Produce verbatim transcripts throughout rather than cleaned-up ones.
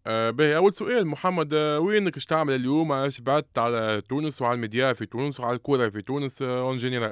آه باهي، أول سؤال محمد، آه وينك ايش تعمل اليوم؟ ايش بعدت على تونس وعلى الميديا في تونس وعلى الكورة في تونس اون جينيرال؟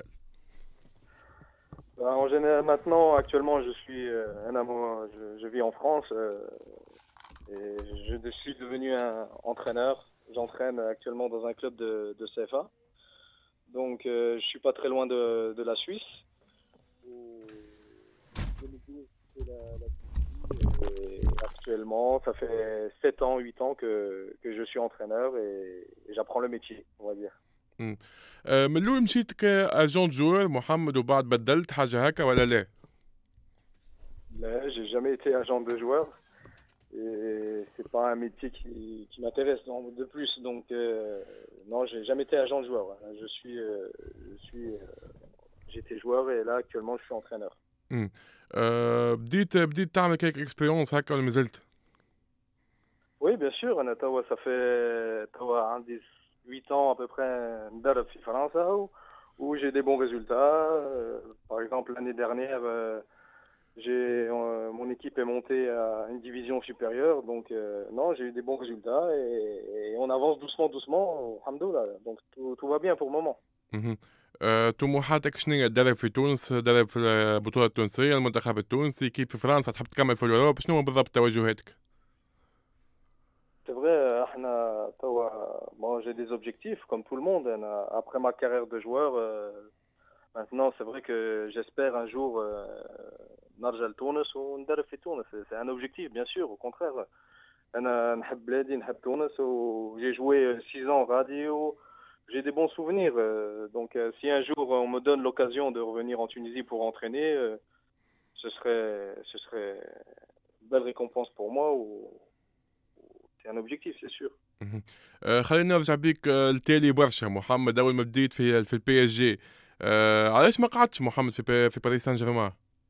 Bah, en général, maintenant, actuellement, je suis euh, un amour- je, je vis en France euh, et je suis devenu un entraîneur. J'entraîne actuellement dans un club de, de C F A. Donc, euh, je suis pas très loin de, de la Suisse. Où je me dis que la- la Suisse, et actuellement, ça fait sept ans, huit ans que, que je suis entraîneur et, et j'apprends le métier, on va dire. مم. آه من الأول مشيت كأجون جوار محمد وبعد بدلت حاجة هكا ولا لا؟ Mais j'ai jamais été agent de joueur. Et c'est pas un métier qui, qui m'intéresse de plus. Donc, euh, non, j'ai jamais été agent de joueur. Voilà. Je suis, euh, je suis, euh, j'étais joueur et là, actuellement, je suis entraîneur. مم. آه بديت بديت تعمل كيك اكسبيريونس هكا ولا مازلت؟ Oui, bien sûr. أنا توا ça fait توا عندي huit ans à peu près ندرب في فرنسا où, où j'ai des bons résultats. Euh, par exemple, l'année dernière, euh, j'ai, euh, mon équipe est montée à une division supérieure. Donc, euh, non, j'ai eu des bons résultats et, et on avance doucement, doucement. Alhamdoulilah. Donc, tout, tout va bien pour le moment. مهم. آه طموحاتك شنو هي؟ تدرب في تونس، تدرب في البطولة التونسية، المنتخب التونسي، كيف في فرنسا تحب تكمل في الأوروب؟ شنو بالضبط توجهاتك؟ C'est vrai, euh, احنا توا bon, j'ai des objectifs comme tout le monde. أنا- Après ma carrière de joueur, euh, maintenant c'est vrai que j'espère un jour euh, نرجع لتونس وندرب في تونس. C'est c'est un objectif, bien sûr, au contraire. أنا نحب بلادي نحب تونس و j'ai joué six ans غادي و j'ai des bons souvenirs. euh, Donc euh, si un jour on me donne l'occasion de revenir en Tunisie pour entraîner, euh, ce serait ce serait une belle récompense pour moi ou c'est un objectif, c'est sûr. مهم. آه خلينا نرجع بيك آه لتالي برشا محمد، أول ما بديت في في البي اس جي، آه علاش ما قعدتش محمد في بي في باريس سان جيرمان؟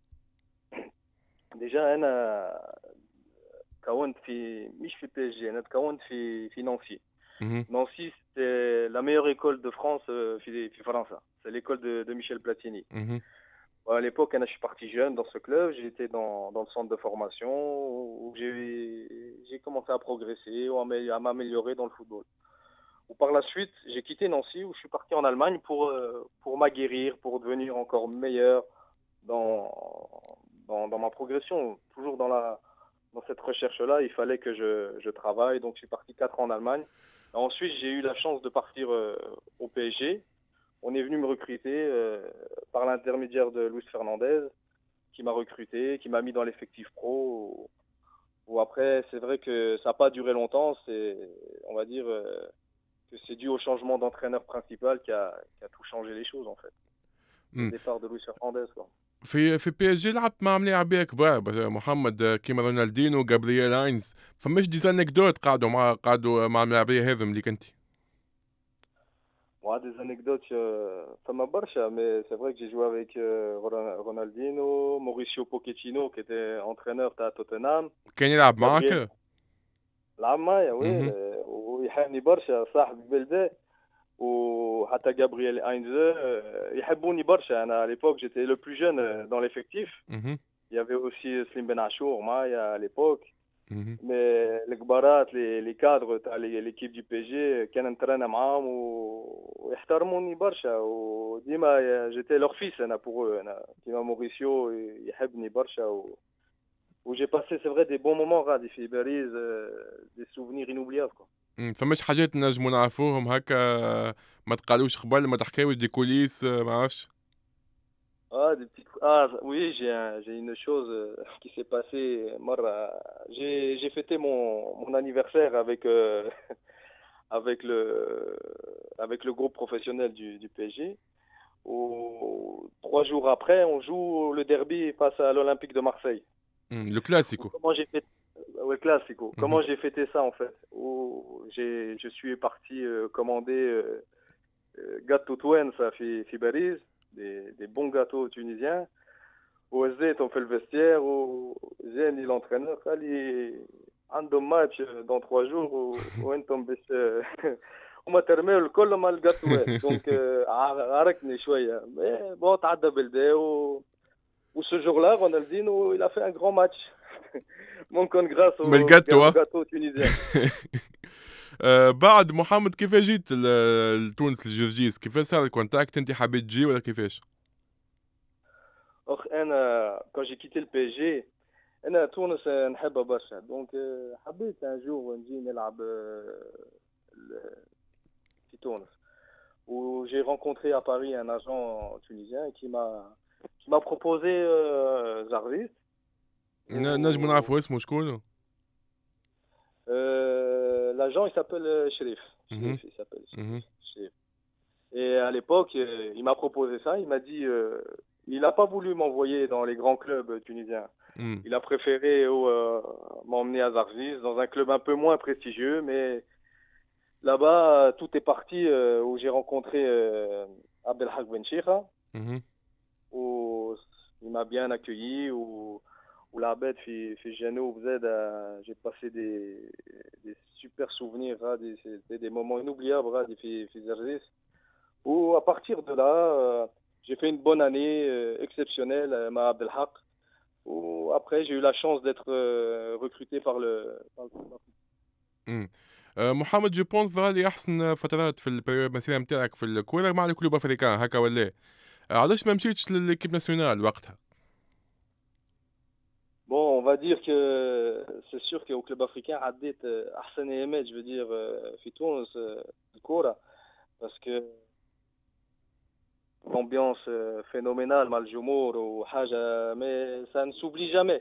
Déjà أنا تكونت في مش في بي اس جي، أنا تكونت في في نانسي. مهم. Nancy, c'est la meilleure école de France euh, في في فرنسا. C'est l'école de, de Michel Platini. مهم. À l'époque, je suis parti jeune dans ce club. J'étais dans, dans le centre de formation où j'ai j'ai commencé à progresser, ou à m'amé- à m'améliorer dans le football. Ou par la suite, j'ai quitté Nancy où je suis parti en Allemagne pour, euh, pour m'aguerrir, pour devenir encore meilleur dans, dans, dans ma progression. Toujours dans, la, dans cette recherche-là, il fallait que je, je travaille. Donc, je suis parti quatre ans en Allemagne. Et ensuite, j'ai eu la chance de partir euh, au P S G. On est venu me recruter euh, par l'intermédiaire de Luis Fernandez, qui m'a recruté, qui m'a mis dans l'effectif pro. Ou après, c'est vrai que ça n'a pas duré longtemps. C'est, on va dire euh, que c'est dû au changement d'entraîneur principal qui a, qui a tout changé les choses en fait. Le مم. départ de Luis Fernandez, quoi. في في بي اس جي لعبت مع ملاعبيه كبار بس محمد، آه، كيما رونالدينو، جابرييل اينز، فماش دي انكدوت قعدوا مع قعدوا مع الملاعبيه هذم اللي كنتي؟ Moi, des anecdotes, euh, ça m'a barcha, mais c'est vrai que j'ai joué avec euh, Ron- Ronaldinho, Mauricio Pochettino, qui était entraîneur à Tottenham, كان يلعب Gabriel معك؟ العماية. مهم. وي ويحبني برشا صاحب البلدة. وحتى جابرييل اينز آه، يحبوني برشا. انا à l'époque j'étais le plus jeune euh, dans l'effectif. مهم. Il y avait aussi Slim Ben Achour معايا à l'époque. مهم. Mais الكبارات les les cadres تاع l'équipe du P S G كان نترينا معاهم و- ويحترموني برشا وديما j'étais leur fils انا pour eux. انا كيما موريسيو يحبني برشا و où j'ai passé c'est vrai des bons moments غادي في باريس. euh, des souvenirs inoubliables quoi. مم. فماش حاجات نجموا نعرفوهم هكا، ما تقالوش قبل، ما تحكيوش دي كوليس، آه، ما عرفش؟ Ah, des petites... ah oui, j'ai un- j'ai une chose euh, qui s'est passée. Marra. J'ai j'ai fêté mon, mon anniversaire avec, euh, avec, le, avec le groupe professionnel du, du P S G. Au- Trois jours après, on joue le derby face à l'Olympique de Marseille. مم. لو كلاسيكو. Comment j'ai fait... Ouais, classico. مهم. Comment j'ai fêté ça en fait? Où j'ai je suis parti euh, commander euh, euh, gâteau Touen, ça fait Fibarise, des, des bons gâteaux tunisiens. وزيت في الفستير وجاني l'entraîneur قال لي عندهم ماتش dans trois jours و- وانتم باش هما ترميو الكل مع الجاتوات. دونك عاركني شويه مي بون تعدى بلدي و وسو جور لا رونالدينو il a fait un grand match. ممكن grâce من au الجاتو au ها؟ gâteau tunisien. آه، بعد محمد كيفاش جيت ل- لتونس لجرجيس؟ كيفاش صار الكونتاكت؟ انت حبيت تجي ولا كيفاش؟ أخ أنا quand j'ai quitté le P S G أنا تونس نحبها برشا دونك حبيت un jour نجي نلعب آه، ل- في تونس. Où j'ai rencontré à Paris un agent tunisien qui m'a qui m'a proposé euh, Zarvis. ن- نجم Où, نعرفوا اسمه شكون؟ euh, l'agent il s'appelle euh, Sherif. مهم. Sherif, il s'appelle Sherif. مهم. Sherif. Et à l'époque, euh, il m'a proposé ça. Il m'a dit, euh, il n'a pas voulu m'envoyer dans les grands clubs tunisiens. مم. Il a préféré oh, euh, m'emmener à Zarvis, dans un club un peu moins prestigieux, mais là-bas, tout est parti euh, où j'ai rencontré euh, Abdelhak Ben Chikha, مهم. où il m'a bien accueilli, où, où la bête fait, fait Jano, vous êtes, euh, j'ai passé des, des super souvenirs, hein, des, c'était des moments inoubliables, hein, des fait, fait Zarvis. Où à partir de là, euh, j'ai fait une bonne année euh, exceptionnelle à Ma Abdelhak. Où après, j'ai eu la chance d'être euh, recruté par le, par le club africain. مم. آه، محمد جو بونس ظهر لي احسن فترات في البريود المسيره نتاعك في الكوره مع الكلوب افريكان هكا ولا إيه؟ آه، علاش ما مشيتش للكيب ناسيونال وقتها؟ Bon, on va dire que c'est sûr qu'au club africain, عديت euh, أحسن أيامات, je veux dire, euh, في تونس euh, الكورة, parce que l'ambiance euh, phénoménale مع الجمهور وحاجة, mais ça ne s'oublie jamais.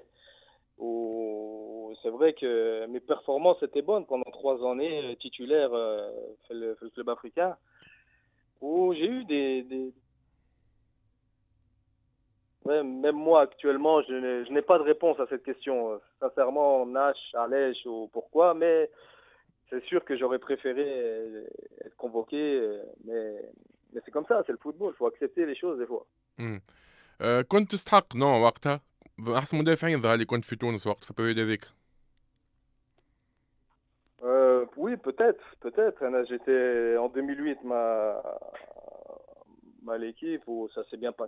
Où c'est vrai que mes performances étaient bonnes pendant trois années euh, titulaire euh, في le, في le club africain, où j'ai eu des, des... Ouais, même moi actuellement, je n'ai, je n'ai pas de réponse à cette question. Euh, Sincèrement, Nash, Alèche ou pourquoi, mais c'est sûr que j'aurais préféré euh, être convoqué, euh, mais, mais c'est comme ça, c'est le football, il faut accepter les choses des fois. مم. آه، كنت تستحق نو وقتها احسن مدافعين ظهر لي كنت في تونس وقت في البريود هذيك. Euh, oui, peut-être, peut-être. Hein, J'étais en deux mille huit, ma, ma l'équipe où ça s'est bien passé.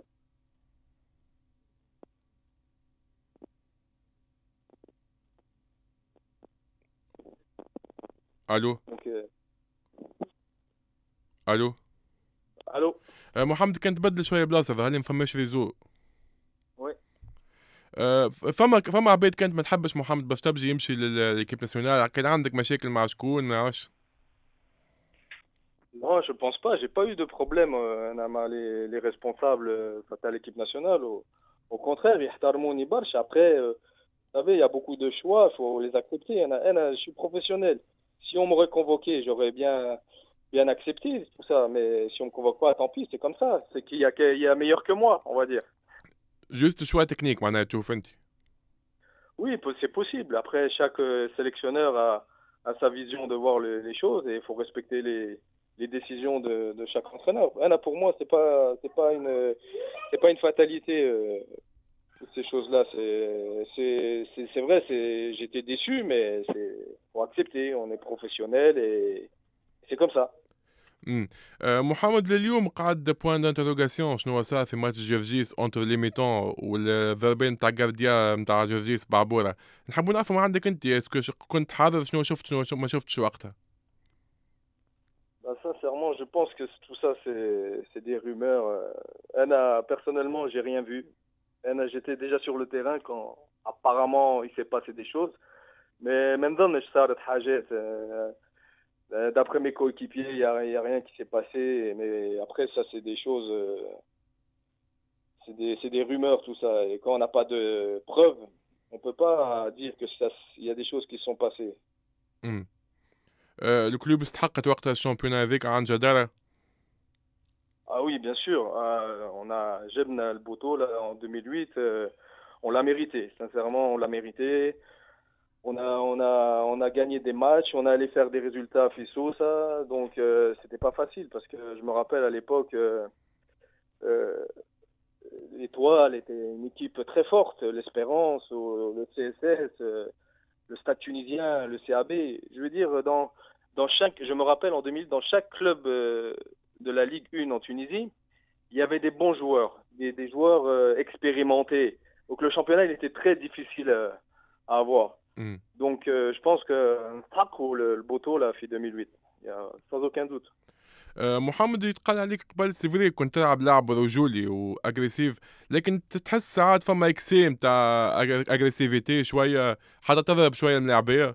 الو Donc, euh, الو allô? آه، محمد كان تبدل شويه بلاصه ظهر لي ما فماش ريزو. Oui. آه، فما فما عباد كانت ما تحبش محمد باش تبجي يمشي للكيب ناسيونال، كان عندك مشاكل مع شكون ما نعرفش؟ Non, je pense pas. J'ai pas eu de problème euh, avec les, les responsables euh, face à l'équipe nationale. Au, au contraire, ils يحترموني برشا. Après, euh, vous savez, il y a beaucoup de choix, il faut les accepter. أنا, أنا, je suis professionnel. Si on m'aurait convoqué, j'aurais bien, bien accepté tout ça. Mais si on me convoque pas, tant pis, c'est comme ça. C'est qu'il y a, qu'il y a meilleur que moi, on va dire. جوست شويه تكنيك معناها تشوف انت. Oui, po- c'est possible. Après, chaque euh, sélectionneur a, a sa vision de voir le- les choses et il faut respecter les, les décisions de, de chaque entraîneur. Anna, pour moi, c'est pas, c'est pas une, c'est pas une fatalité. euh, toutes ces choses-là, c'est, c'est, c'est, c'est vrai. C'est, j'étais déçu, mais c'est, faut accepter. On est professionnel et c'est comme ça. امم آه، محمد لليوم قعد بوان دانتروغاسيون شنو صار في ماتش جرجيس اونتر لي ميتون والضربين تاع جارديا نتاع جرجيس بعبوره. نحبوا نعرفوا من عندك انت اسكو ش- كنت حاضر شنو شفت شنو شو- ما شفتش وقتها؟ Bah, sincèrement, je pense que tout ça, c'est, c'est des rumeurs. Euh, Anna, personnellement, j'ai rien vu. Anna, j'étais déjà sur le terrain quand apparemment il s'est passé des choses. Mais maintenant, je sais de حاجات. Euh, euh, D'après mes coéquipiers, il n'y a, il y a rien qui s'est passé. Mais après, ça, c'est des choses, euh, c'est des, c'est des rumeurs, tout ça. Et quand on n'a pas de preuves, on peut pas dire que ça, il y a des choses qui se sont passées. امم آه، الكلوب استحقت وقتها الشامبيون هذيك عن جدارة. Ah oui, bien sûr. Euh, on a Jebna El Bouto là, en deux mille huit. Euh, on l'a mérité. Sincèrement, on l'a mérité. On a, on a, on a gagné des matchs. On est allé faire des résultats à Fissou, ça. Donc, euh, c'était pas facile parce que je me rappelle à l'époque, euh, euh, l'Étoile était une équipe très forte. L'Espérance, ou le C S S, euh, le Stade Tunisien, le C A B. Je veux dire, dans, dans chaque, je me rappelle en deux mille, dans chaque club euh, de la Ligue un en Tunisie, il y avait des bons joueurs, des, des joueurs euh, expérimentés. Donc le championnat, il était très difficile euh, à avoir. مم. Donc, euh, je pense que نستحقوا le, le Boto là, في deux mille huit. Il y a, sans aucun doute. آه، محمد يتقال عليك قبل سيفري كنت تلعب لعب رجولي واجريسيف، لكن تحس ساعات فما اكسيم تاع اجريسيفيتي شويه، حتى تضرب شويه من اللاعبيه.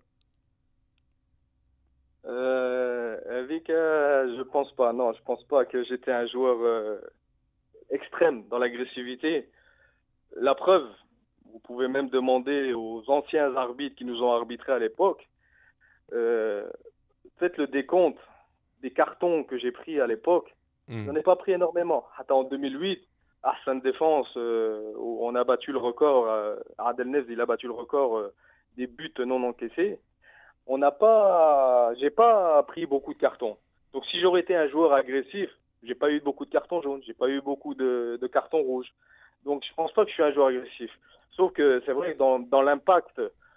Euh, Vika, je pense pas. Non, je pense pas que j'étais un joueur euh, extrême dans l'agressivité. La preuve, vous pouvez même demander aux anciens arbitres qui nous ont arbitré à l'époque. Euh, Faites le décompte des cartons que j'ai pris à l'époque. مم. J'en ai pas pris énormément. Attends, en deux mille huit, Arsène Défense, euh, où on a battu le record. Euh, Adel Nez, il a battu le record euh, des buts non encaissés. On n'a pas, j'ai pas pris beaucoup de cartons. Donc si j'aurais été un joueur agressif, j'ai pas eu beaucoup de cartons jaunes, j'ai pas eu beaucoup de, de cartons rouges. Donc je pense pas que je suis un joueur agressif. Sauf que c'est vrai que dans, dans l'impact,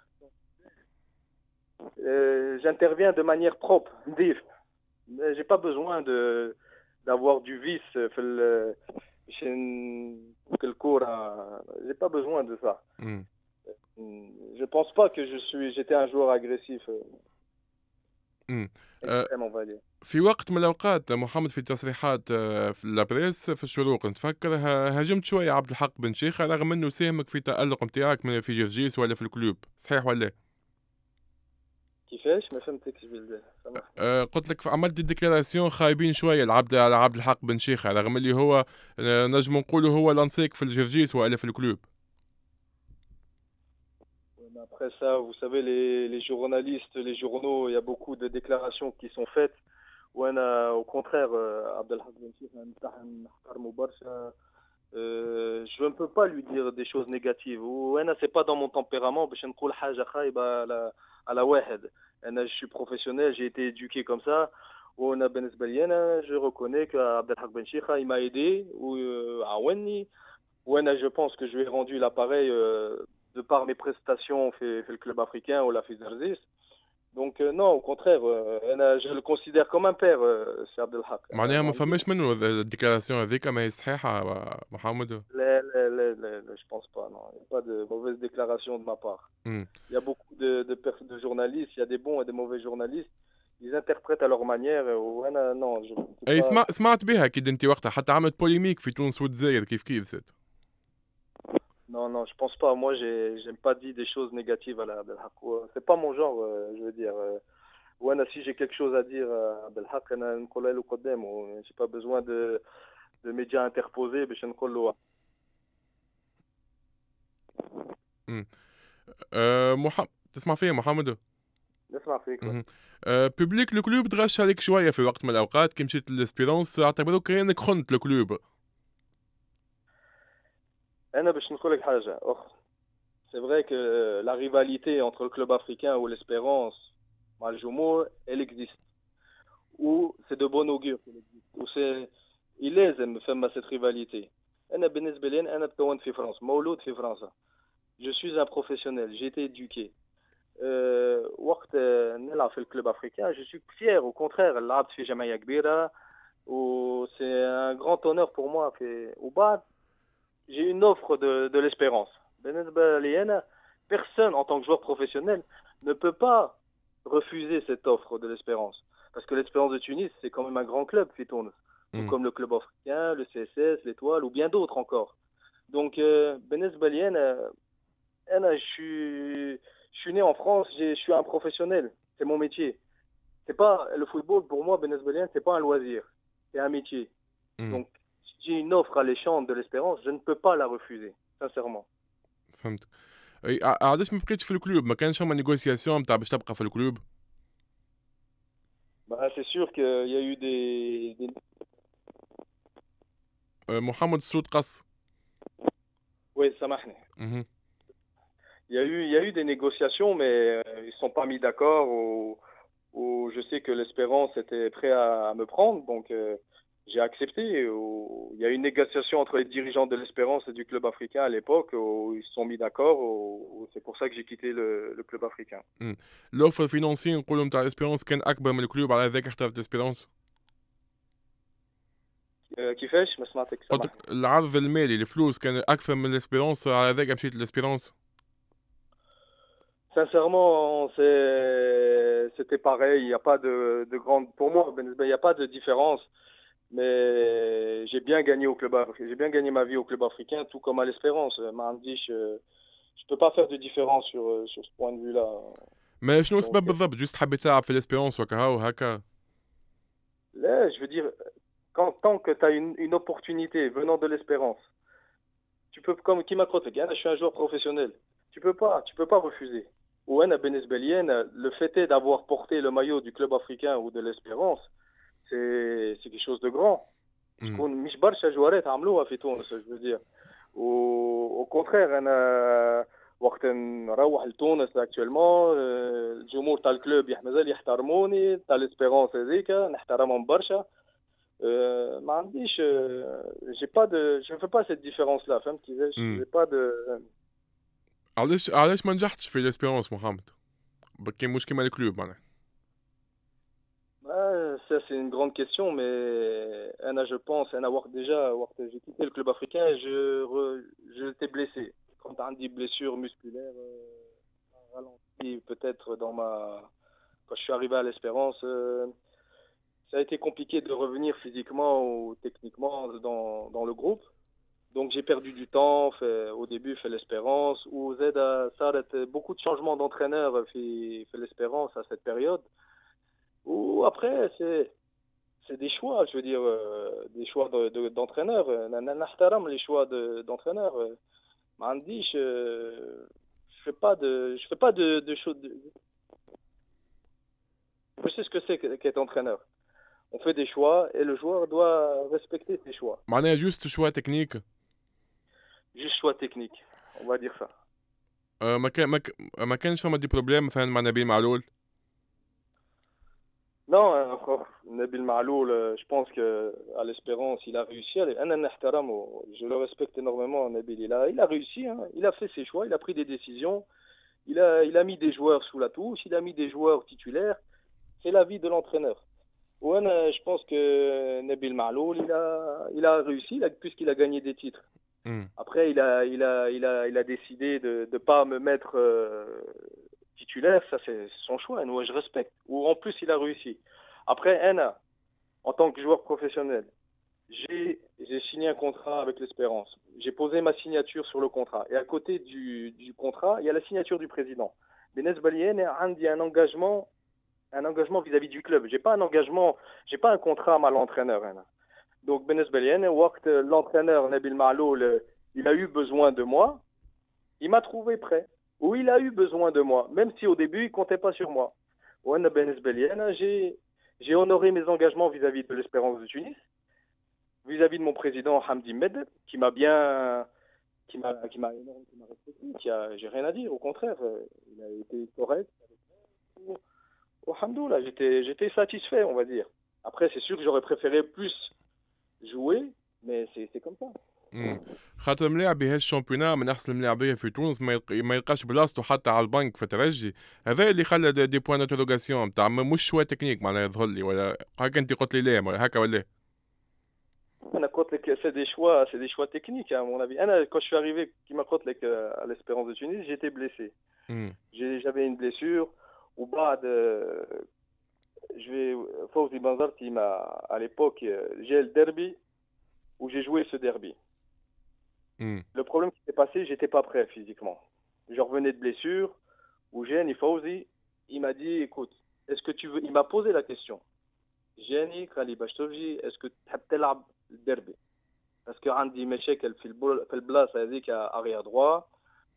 euh, j'interviens de manière propre. Ndif. J'ai pas besoin de d'avoir du vice في ال- chez le cours. J'ai pas besoin de ça. مم. Je pense pas que je suis, j'étais un joueur agressif. euh, مم. آه، extrême, on va dire. في وقت من الاوقات محمد في تصريحات آه، في لابريس في الشروق نتفكر ها- هاجمت شويه عبد الحق بن شيخه رغم انه ساهمك في تألق نتاعك من في جرجيس ولا في الكلوب، صحيح ولا؟ كيفاش ما فهمتكش بالله سامحني. آه، قلت لك عملت ديكلاراسيون خايبين شويه العبد على عبد الحق بن شيخه رغم اللي هو آه، نجم نقولوا هو لانسيك في الجرجيس ولا في الكلوب. Mais après ça, vous savez, les, les journalistes, les journaux, il y a beaucoup de déclarations qui sont faites. وانا au contraire euh, عبد الحق بن شيخ نتاع نحترمه برشا. Euh, je ne peux pas lui dire des choses négatives. وانا c'est pas dans mon tempérament باش نقول حاجه خايبه على على واحد. انا je suis professionnel, j'ai été éduqué comme ça. وانا بالنسبه لي انا je reconnais que عبد الحق بن شيخ il m'a aidé وعاوني. وانا je pense que je lui ai rendu l'appareil euh, de par mes prestations fait, fait le club africain ou la Fizersis. Donc euh, non, au contraire, euh, je le considère comme un père, euh, c'est Abdelhak. معناها ما فماش منه الديكلاراسيون هذيك ما هي صحيحه محمد؟ Les, les, les, les, les, je pense pas, non. Il n'y a pas de mauvaise déclaration de ma part. مم. Il y a beaucoup de, de, de journalistes, il y a des bons et des mauvais journalistes. Ils interprètent à leur manière. وانا non, je اي pas... سمع سمعت بها اكيد انت وقتها حتى عملت بوليميك في تونس والجزائر كيف كيف زاد. Non, non, je pense pas. Moi, j'ai, j'aime pas dit des choses négatives à la Abdelhak. C'est pas mon genre, euh, je veux dire. Ouais, si j'ai quelque chose à dire à Abdelhak, j'ai pas besoin de, de médias interposés. أه محمد تسمع فيا محمد؟ نسمع فيك. أه بوبليك الكلوب تغش عليك شويه في وقت من الاوقات كي مشيت للاسبيرونس اعتبروك كانك خنت الكلوب. انا باش نقول لك حاجه اخرى. C'est vrai que la rivalité entre le club africain ou l'Espérance, Maljumo, elle existe. Ou c'est de bon augure qu'elle existe. Ou c'est... Il est aime faire cette rivalité. أنا بالنسبة لي أنا تكونت في فرنسا، مولود في فرنسا. Je suis un professionnel, j'ai été éduqué. Euh, وقت نلعب في الكلوب africain, je suis fier. Au contraire, لعبت في جمعية كبيرة. و c'est un grand honneur pour moi. في... وبعد j'ai une offre de, de l'Espérance. Personne en tant que joueur professionnel ne peut pas refuser cette offre de l'Espérance. Parce que l'Espérance de Tunis, c'est quand même un grand club, mmh. comme le club africain, le C S S, l'Étoile ou bien d'autres encore. Donc, Benes Balien, je suis, je suis né en France, je suis un professionnel, c'est mon métier. C'est pas le football pour moi, Benes Balien, c'est pas un loisir, c'est un métier. Mmh. Donc, si j'ai une offre alléchante de l'Espérance, je ne peux pas la refuser, sincèrement. فهمت. اي علاش ما بقيتش في الكلوب؟ ما كانش فما نيغوسياسيون نتاع باش تبقى في الكلوب؟ Bah, c'est sûr qu'il y a eu des, des... أه محمد الصوت قص. Oui, سامحني. Mmh. Il y a eu, il y a eu des négociations, mais euh, ils ne sont pas mis d'accord. Ou, ou je sais que l'Espérance était prêt à, à me prendre, donc euh, j'ai accepté. Ou, il y a eu une négociation entre les dirigeants de l'Espérance et du club africain à l'époque, où ils se sont mis d'accord. Ou, c'est pour ça que j'ai quitté le, le club africain. L'offre financière نقولوا نتاع الإسبيرونس كان أكبر من الكلوب على ذاك اختارت الإسبيرونس؟ كيفاش؟ ما سمعتك. قلت العرض المالي الفلوس كان أكثر من الإسبيرونس على ذاك مشيت للإسبيرونس؟ Sincèrement, c'est, c'était pareil. Il n'y a pas de, de grande, pour moi, Ben Isbel, il n'y a pas de différence. Mais j'ai bien gagné au club africain. J'ai bien gagné ma vie au club africain, tout comme à l'Espérance. Mandy, je, je peux pas faire de différence sur, sur ce point de vue-là. ما شنو Donc, السبب بالضبط؟ جوست حبيت تلعب في الاسبيرونس وكا وهكا. là, je veux dire, quand, tant que tu as une, une opportunité venant de l'Espérance, tu peux, comme qui m'a côté, je suis un joueur professionnel. Tu peux pas, tu peux pas refuser. Ou un Benesbelienne, le fait est d'avoir porté le maillot du club africain ou de l'Espérance, c'est, c'est quelque chose de grand. شكون مش برشا جوارات عملوها في تونس je veux dire. au contraire انا وقت نروح لتونس اكtuellement الجمهور تاع الكلوب مازال يحترموني تاع ليسبيرونس هذيك نحترمهم برشا. ما عنديش j'ai pas de je ne fais pas cette différence là فهمت كيفاش j'ai pas de. علاش علاش ما نجحتش في الاسبيرونس محمد؟ كان مش كيما الكلوب معناها. Ah, ça c'est une grande question, mais Anna, je pense, Anna, déjà, j'ai quitté le club africain et je, re, j'étais blessé. Quand on dit blessure musculaire, euh, ralenti peut-être dans ma, quand je suis arrivé à l'Espérance, euh, ça a été compliqué de revenir physiquement ou techniquement dans, dans le groupe. Donc j'ai perdu du temps. Fait, au début, fait l'Espérance. Ou Z a, ça a été beaucoup de changements d'entraîneur fait, fait l'Espérance à cette période. Ou après, c'est, c'est des choix, je veux dire, euh, des choix de, de, d'entraîneur. N'ahtaram les choix de, d'entraîneur. Mandi, je, je fais pas de, je fais pas de, de choses. De... Je sais ce que c'est qu'être entraîneur. On fait des choix et le joueur doit respecter ses choix. معناها juste choix technique. Juste choix technique, on va dire ça. أه ما كان ما كانش فما دي بروبليم مثلا مع نبيل معلول. Non, encore, Nabil Ma'loul, je pense qu'à l'Espérance, il a réussi. Je le respecte énormément, Nabil. Il a, il a réussi, hein. Il a fait ses choix, il a pris des décisions. Il a, il a mis des joueurs sous la touche, il a mis des joueurs titulaires. C'est l'avis de l'entraîneur. Ouais, je pense que Nabil Ma'loul, il a, il a réussi puisqu'il a gagné des titres. Mm. Après, il a, il a, il a, il a décidé de ne pas me mettre... Euh, titulaire, ça c'est son choix, et nous je respecte. Ou en plus il a réussi. Après, Anna, en tant que joueur professionnel, j'ai, j'ai signé un contrat avec l'Espérance. J'ai posé ma signature sur le contrat. Et à côté du, du contrat, il y a la signature du président. Benes Balien a un engagement, un engagement vis-à-vis du club. J'ai pas un engagement, j'ai pas un contrat à l'entraîneur. Anna. Donc Benes Balien, l'entraîneur Nabil Ma'loul, il a eu besoin de moi. Il m'a trouvé prêt. Où il a eu besoin de moi, même si au début il comptait pas sur moi. J'ai, j'ai honoré mes engagements vis-à-vis de l'Espérance de Tunis, vis-à-vis de mon président Hamdi Med, qui m'a bien, qui m'a, qui m'a énormément qui m'a respecté, qui a, j'ai rien à dire, au contraire, il a été correct. Alhamdoulilah, j'étais, j'étais satisfait, on va dire. Après, c'est sûr que j'aurais préféré plus jouer, mais c'est, c'est comme ça. خاطر ملاعب بهالشامبيونا من احسن الملاعبيه في تونس ما يلقاش بلاصتو حتى على البنك في الترجي. هذا اللي خلى دي بوان انتروغاسيون نتاع مش شويه تكنيك معناها يظهر لي ولا هكا انت قلت لي لا هكا ولا انا قلت لك سي دي شوا سي دي شوا تكنيك à mon avis. انا quand je suis arrivé كيما قلت لك à l'Espérance de Tunis j'étais blessé. J'ai, j'avais une blessure وبعد je vais Fawzi Banzarti m'a à l'époque j'ai le derby où j'ai joué ce derby. Mm. Le problème qui s'est passé, j'étais pas prêt physiquement. Je revenais de blessure. Oujeni Fawzi, il m'a dit, écoute, est-ce que tu veux, il m'a posé la question. Jeni Khali Bachtovji, est-ce que tu veux jouer le derby? Parce que عندي مشاكل في في البلاصة هذيك arrière droit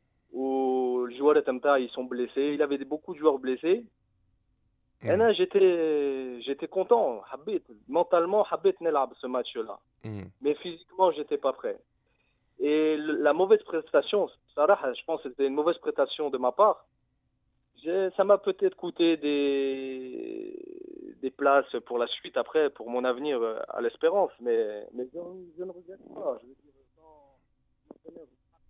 où les joueurs تمتا ils sont blessés, il avait beaucoup de joueurs blessés. Mm. Et là j'étais j'étais content, حبيت mentalement حبيت نلعب ce match là. Mm. Mais physiquement, j'étais pas prêt. Et la mauvaise prestation, Sarah, je pense que c'était une mauvaise prestation de ma part. J'ai, ça m'a peut-être coûté des, des places pour la suite après, pour mon avenir à l'Espérance, mais, mais je, je ne regrette pas. Je veux dire, sans...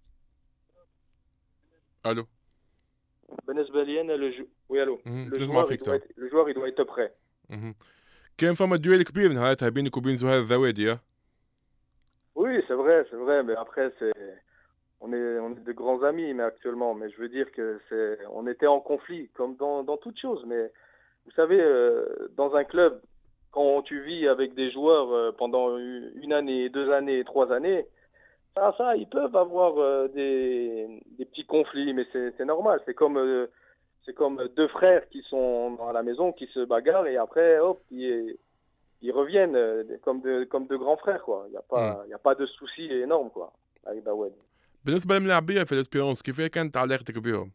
Allô بالنسبة لي أنا le oui allô mm-hmm. le, joueur, il doit être, le joueur il doit être prêt. Mm-hmm. كان فما دويل كبير نهايتها بينك وبين زهير الذوادي. Oui, c'est vrai, c'est vrai, mais après, c'est... On est, on est de grands amis, mais actuellement, mais je veux dire que c'est, on était en conflit, comme dans, dans toute chose. Mais vous savez, euh, dans un club, quand tu vis avec des joueurs euh, pendant u- une année, deux années, trois années, ça, ça, ils peuvent avoir euh, des, des petits conflits, mais c'est, c'est normal. C'est comme, euh, c'est comme deux frères qui sont à la maison, qui se bagarrent et après, hop, ils, ils reviennent euh, comme de, comme de grands frères, quoi. Il n'y a مم. pas, il y a pas de soucis énormes, quoi, avec Dawed. بالنسبة للملاعبية في الاسبيرونس كيف كانت علاقتك بهم؟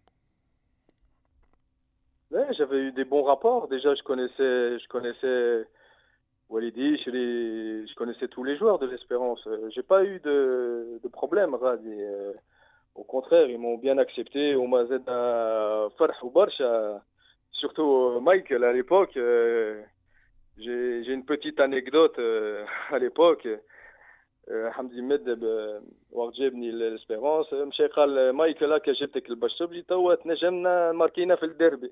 Ouais, j'avais eu des bons rapports. Déjà, je connaissais, je connaissais Walidi, je, les- je connaissais tous les joueurs de l'Espérance. Euh, J'ai pas eu de, de problème, Rad. Et, euh, au contraire, ils m'ont bien accepté. On m'a aidé à Farh ou Barcha. Surtout euh, Michael à l'époque. euh, j'ai, j'ai une petite anecdote euh, à l'époque. آه، حمدي مدب آه، وقت جابني الاسبيرونس آه، مشى قال آه، مايكل هكا جبتك البشتبلي توا تنجمنا ماركينا في الديربي.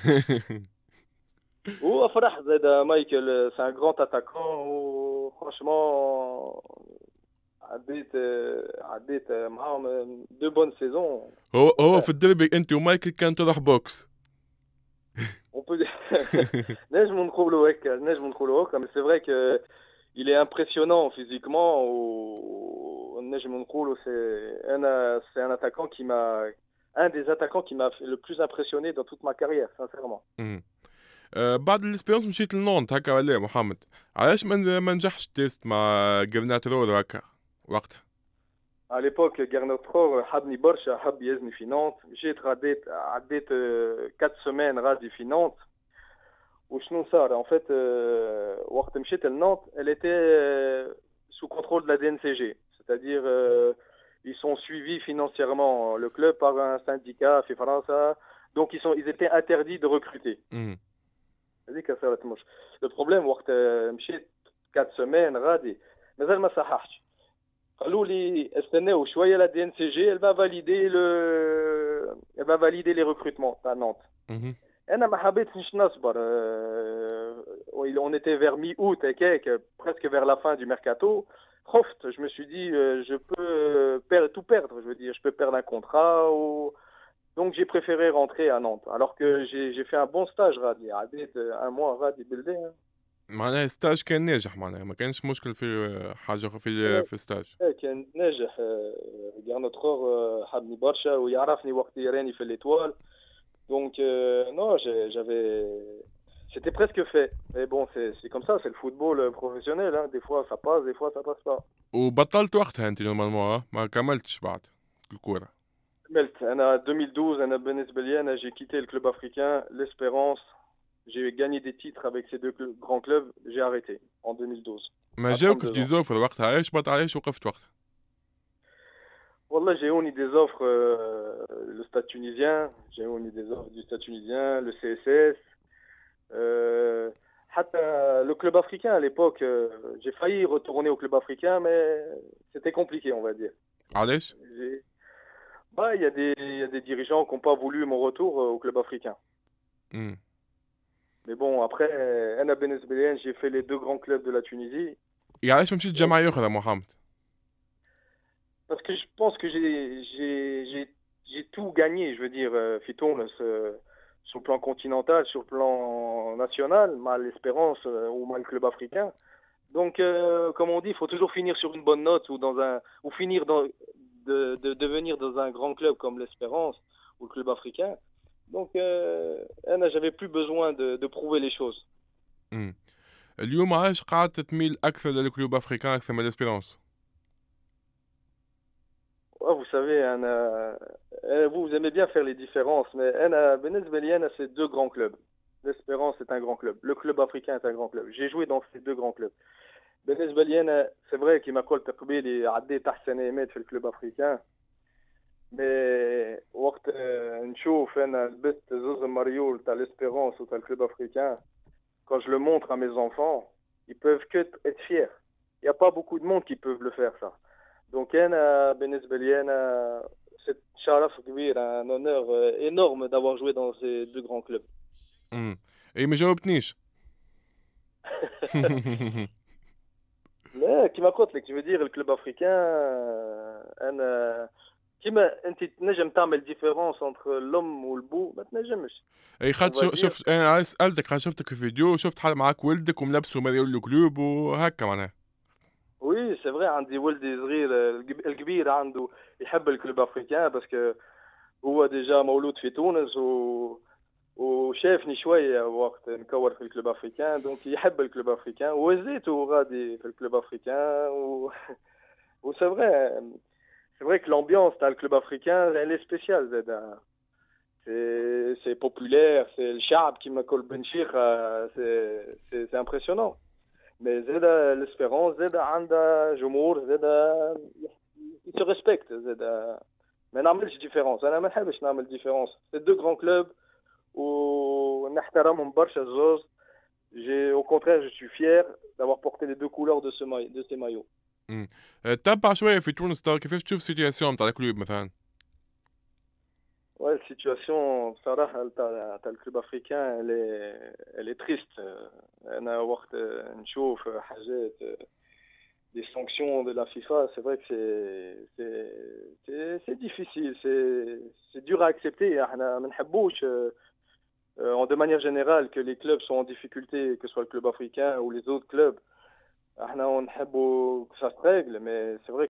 وفرح زاد مايكل سي ان غران اتاكون وفرانشمون عديت آه، عديت آه، معاهم دو بون سيزون. هو هو في الدربي انت ومايكل كان تروح بوكس. On peut نجم نقولوا هكا نجم نقولوا هكا mais c'est vrai que il est impressionnant physiquement ou نجم نقولوا c'est un c'est un attaquant qui m'a un des attaquants qui m'a le plus impressionné dans toute ma carrière sincèrement. مم. آه، بعد الاسبيرونس مشيت لنونت هكا ولا إيه محمد؟ علاش ما ما نجحش تيست مع جرنات رور هكا وقتها؟ À l'époque Gernot Rohr حبني برشا حب يزني في نانت جيت غديت عديت quatre semaines غادي في نانت. وشنو صار en fait euh, وقت مشيت لنانت elle était euh, sous contrôle de la D N C G, c'est-à-dire euh, ils sont suivis financièrement le club par un syndicat في فرنسا, donc ils sont ils étaient interdits de recruter. مم. هذيك صارت مش le problème وقت آه، مشيت quatre semaines غادي مازال ما صححتش. قالوا لي استناو شويه la D N C G elle va valider le elle va valider les recrutements à Nantes. مهم. انا ما حبيتش نصبر. euh, on était vers mi-août هكاك presque vers la fin du mercato. خفت, je me suis dit euh, je peux perdre, tout perdre, je veux dire je peux perdre un contrat ou... donc j'ai préféré rentrer à Nantes alors que j'ai j'ai fait un bon stage غادي عديت un mois غادي بالله. معناها ستاج كان ناجح معناها ما كانش مشكل في حاجة في في ستاج. كان ناجح. Gernot Rohr حبني برشا ويعرفني وقت يراني في الإيطوال. Donc, euh, non, j'ai- j'avais. C'était presque fait. Mais bon, c'est c'est comme ça, c'est le football euh, professionnel. Hein. Des fois, ça passe, des fois, ça passe pas. وبطلت وقتها انت نورمالمون ما كملتش بعد الكورة. كملت. أنا deux mille douze, أنا بالنسبة لي أنا j'ai quitté le club africain, l'Espérance. J'ai gagné des titres avec ces deux cl- grands clubs. J'ai arrêté en deux mille douze. ما À جاوك trente-deux ans. ديزوفر وقتها علاش بط علاش وقفت وقتها؟ Wallah, j'ai eu des offres, euh, le Stade tunisien. J'ai eu des offres du Stade tunisien, le C S S. Euh, حتى le club africain à l'époque, euh, j'ai failli retourner au club africain, mais c'était compliqué, on va dire. علاش؟ J'ai- Bah, il y a des, il y a des dirigeants qui n'ont pas voulu mon retour euh, au club africain. مم. Mais bon, après, euh, Anna Benesbélien, j'ai fait les deux grands clubs de la Tunisie. علاش ما مشيت جماعة أخرى محمد؟ Parce que je pense que j'ai, j'ai, j'ai, j'ai tout gagné, je veux dire, euh, Fiton, euh, sur le plan continental, sur le plan national, mal l'Espérance euh, ou mal le club africain. Donc, euh, comme on dit, il faut toujours finir sur une bonne note ou dans un, ou finir dans, de, de devenir dans un grand club comme l'Espérance ou le club africain. Donc, euh, أنا j'avais plus besoin de, de prouver les choses. مم. اليوم علاش قعدت تميل أكثر للكلوب أفريقيان أكثر من الإسبيرونس؟ Ouais, vous savez, أنا, euh, vous, vous aimez bien faire les différences, mais أنا بالنسبة لي أنا c'est deux grands clubs. L'Espérance est un grand club. Le club africain est un grand club. J'ai joué dans ces deux grands clubs. بالنسبة لي أنا c'est vrai كما قلت قبيلي عديت أحسن أيامات في الكلوب أفريقيان. Mais وقت آه، نشوف أنا لبست زوز ماريول تاع l'Espérance ou تاع الكلوب أفريقيان, quand je le montre à mes enfants, ils peuvent que être fiers. Il n'y a pas beaucoup de monde qui peuvent le faire ça. Donc أنا بالنسبة لي أنا c'est شرف كبير, un honneur euh, énorme d'avoir joué dans ces deux grands clubs. مم. اي ما جاوبتنيش. لا كيما قلت لك, je veux dire le club africain, euh, أنا كيما انت تنجم تعمل ديفيرونس انتر الام والبو، ما تنجمش. اي اون خاطر فا شو- دير شفت انا عايز سالتك خاطر شفتك في فيديو، شفت حال معاك ولدك وملبسه ماريو كلوب وهكا معناها. وي سي فري. عندي ولدي صغير الكب- الكبير عنده يحب الكلوب افريكان باسكو هو ديجا مولود في تونس و وشافني شويه وقت نكور في الكلوب افريكان، دونك يحب الكلوب افريكان وزيتو غادي في الكلوب افريكان و و سي فري. سي فري كو لامبيونس تاع الكلوب افريكان elle est spéciale زادا. سي سي بوبولير، سي الشعب كيما كل بن شيخ. سي سي سي امبرسيونون. مي زادا ليسبيرونس زادا عندها جمهور زادا يتو ريسبكت زادا. ما نعملش ديفيرونس، انا ما نحبش نعمل ديفيرونس. سي دو غران كلوب ونحترمهم برشا الزوز. J'ai, au contraire, je suis fier d'avoir porté les deux couleurs de, ce maillot, de ces maillots. امم تبع شويه في تونس ترى كيفاش تشوف السيتياسيون تاع الكلوب مثلا؟ Ouais, la situation, بصراحة تاع تاع الكلوب افريكان elle est, elle est triste. أنا وقت نشوف حاجات des sanctions de la FIFA, c'est vrai que c'est c'est c'est, c'est difficile, c'est c'est dur à accepter. احنا ما نحبوش euh, de manière générale que les clubs sont en difficulté, que ce soit le club africain ou les autres clubs. احنا نحبوا que ça se règle, mais c'est vrai